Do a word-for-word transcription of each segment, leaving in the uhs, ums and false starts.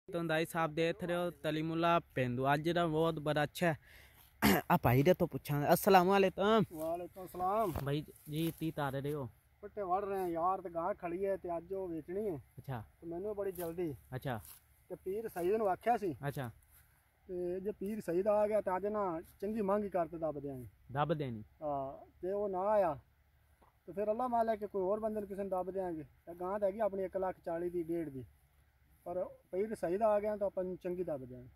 तो दाई साहब देख रहे हो तलीमुल्ला पेंदू अज ना बहुत बड़ा अच्छा है। आ भाई दे तो पूछा अस्सलाम वालेकुम। वालेकुम सलाम भाई जी ती तारे रहे हो पट्टे वड़ रहे हैं यार ते गां खड़ी है ते अज वो बेचनी है। अच्छा तो मैनू बड़ी जल्दी अच्छा ते पीर सईद नू आख्या सी अच्छा ते जे पीर सईद आ गया ते अज ना चंगी मंग करते दब देंगे दब देनी हाँ ते वो ना आया तो फिर अल्लाह मालिक के कोई और बंदे किसी ने दब देंगे। गां तो हैगी अपनी एक लाख चाली दी डेढ़ दी पर पीर सईद आ गया तो अपन चंगी दब देंगे।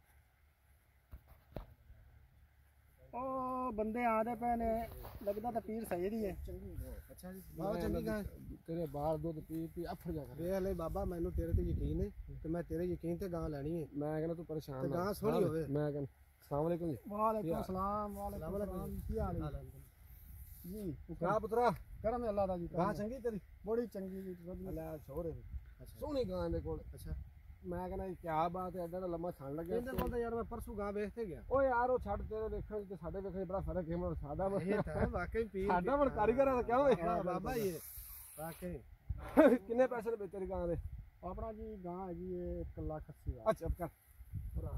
ओ बंदे आते पे ने लगता तो पीर सईद ही है। अच्छा जी बाबा चंगी गां तेरे बाल दुध पी पी अफड़ जा कर वे ले बाबा मैनू तेरे ते यकीन है ते मैं तेरे यकीन ते गां लेनी है। मैं कहना तू परेशान ते गां सोहनी होवे। मैं कहना अस्सलाम वालेकुम जी। वालेकुम सलाम वालेकुम सलाम की हाल है जी गां पुत्रा करम अल्लाह दा जी। गां चंगी तेरी बड़ी चंगी जी अल्लाह छोरे सोहनी गां दे कोल। अच्छा मैं कहना क्या बात है एडा लम्मा छान लग गया। कोल यार मैं परसों गां बेचते गया। ओ यार ओ छड़ तेरे देखण ते साडे देखण बड़ा फर्क है। मैं साडा ये है वाकई पीर साडा बड़ कारीगर है क्यों है बाबा ये वाकई कितने पैसे दे तेरी गां दे? अपना जी गां है जी एक लाख अस्सी हजार। अच्छा कर पूरा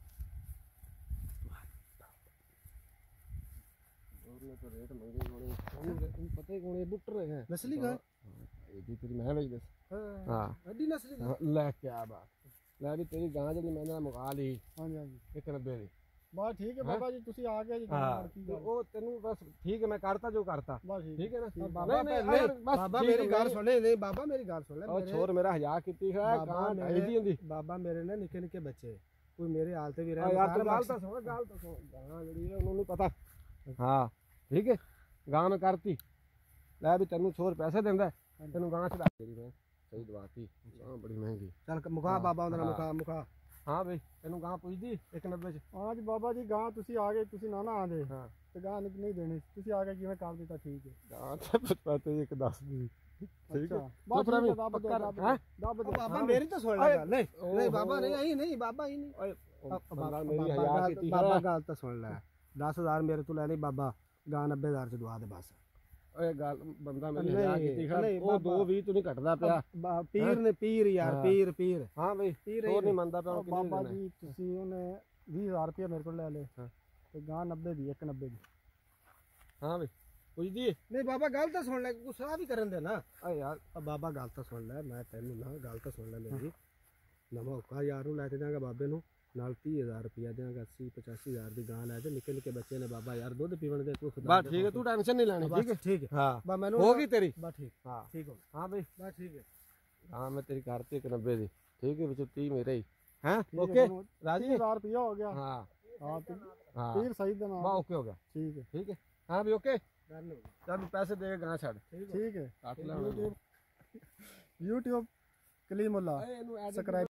और ने तो रेट मंगे होने पता ही कौन है बुटर है नस्ली गां ये दी तेरी मैं बेच दस। हां अड्डी नस्ली गां ले क्या बात ले भी तेरी गां जड़ी मैंने मुका ली। हां जी हां जी एक नब्बे दी बस ठीक है बाबा जी तुसी आ गए जी। हां ओ तेनू बस ठीक है मैं करता जो करता बस ठीक है ना बाबा नहीं बाबा मेरी गल सुन ले नहीं बाबा मेरी गल सुन ले ओ छोर मेरा हज़ार कीती है गां ढाई दी हुंदी बाबा मेरे ने निके निके बच्चे कोई मेरे हाल ते भी रह यार तू गल तो सुन गल तो सुन गां जड़ी है उन्होंने पता। हां ठीक है गां में करती ले भी तेनू छोर पैसे देंदा तेनू गां चढ़ा तेरी मैं सही दवाती गां बड़ी महंगी चल मुखा बाबा उधर मुखा मुखा। हाँ भाई तेनू गां पुछदी एक नब्बे च। हाँ जी बाबा जी गां तुसी आ गए तुसी ना ना आंदे हाँ ते गां नहीं देनी तुसी आ गए किवें कर दिता ठीक है गां ते पता एक दस दी ठीक है बस दब दे दब दे बाबा मेरी तो सुन ले नहीं नहीं बाबा नहीं आई नहीं बाबा ही नहीं बाबा मेरी हज़ार की बाबा गल तो सुन ले दस हजार मेरे तो ले ली बाबा गां नब्बे हजार च दुआ दे बस। ओए गल बंदा मेरी हज़ार कीती खा ओ दो बीस तू नहीं कटदा पिया पीर ने पीर यार पीर पीर। हां भाई पीर नहीं मनदा पे बाबा जी तुसी ओने बीस हजार रुपया मेरे को ले ले ते गां नब्बे दी एक नब्बे दी। हां भाई पुछदी नहीं बाबा गल तो सुन ले गुस्सा भी करन दे ना। आ यार बाबा गल तो सुन ले मैं तेनू ना गल तो सुन ले मेरी नवा होका यार नू लेते जांगा बाबे नू नाल तीस हजार रुपया देंगा अस्सी पचासी हजार की गां लै निके निके बच्चे ने बाबा यार दुध पीवन दे तू बस ठीक है तू टेंशन नहीं लेनी ठीक है ठीक है हां बस मैनू होगी तेरी बस ठीक हां ठीक हो हां भाई बस ठीक है हां मैं तेरी करती एक नब्बे दी ठीक है विच तीस मेरे ही हैं ओके राजी हजार रुपया हो गया। हां हां हां पीर सही दे नाम ओके हो गया ठीक है ठीक है हां भी ओके चल पैसे दे गां छड़ ठीक है काट ले यूट्यूब यूट्यूब कलीमुल्ला सब्सक्राइब